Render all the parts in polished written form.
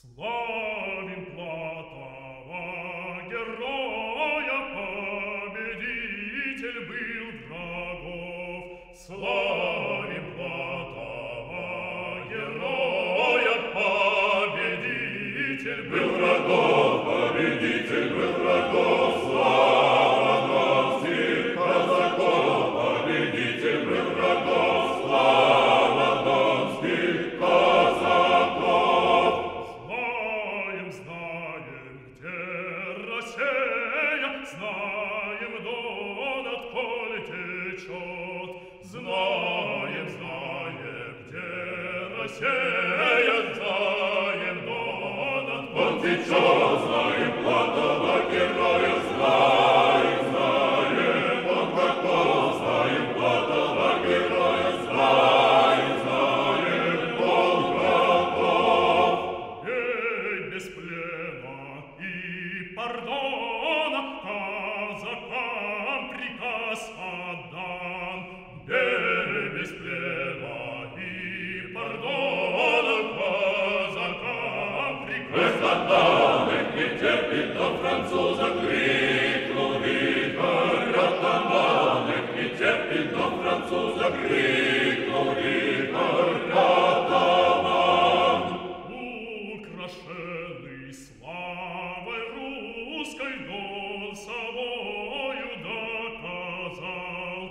Славим Платова героя, победитель был врагов. Славим Платова героя, победитель был врагов, победитель был врагов. Слава донских казаков, победитель был врагов. Слава донских казаков. Знаем, где Россия, знаем, Дон отколь течет. Знаем, где Россия, знаем, Дон отколь течет. Знаем Платова героя, знаем, он каков. Знаем Платова героя, знаем, он каков. Ей без плена и пардона казакам приказ отдан. Бей без плена и пардона казакам приказ отдан. Эх, не терпит до француза, крикнул Вихорь атаман. Эх, не терпит до француза, крикнул Вихорь атаман. Украшенный славой русской Дон собою доказал.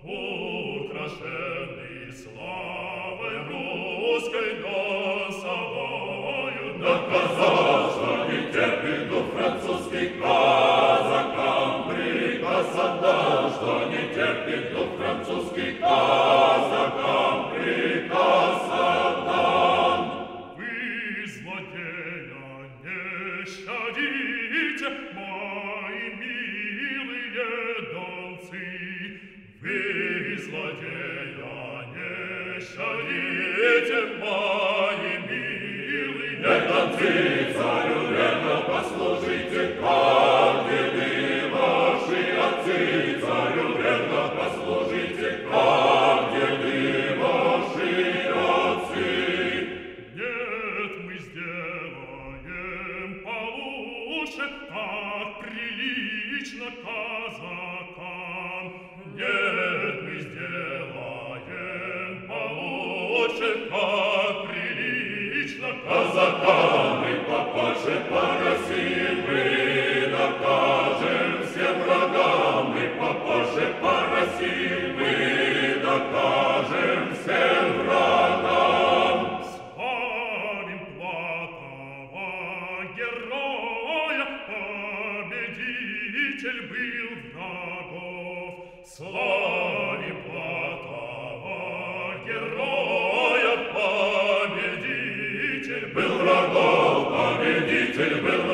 Украшенный славой русской Дон собою доказал, что не терпит дух французский казакам приказ отдал, что не терпит дух французский казакам приказ отдан. Вы злодея не щадите, мои милые донцы. Вы злодея не щадите, мои милые донцы. Царю верно послужите, как деды ваши отцы. Царю верно послужите, как деды ваши отцы. Нет, мы сделаем получше, как прилично казакам. Нет, мы сделаем получше, как прилично казакам. И попозже по России мы докажем всем врагам. И попозже по России мы докажем всем врагам. Славим Платова героя, победитель был врагов. Славим Платова героя, победитель был врагов, победитель был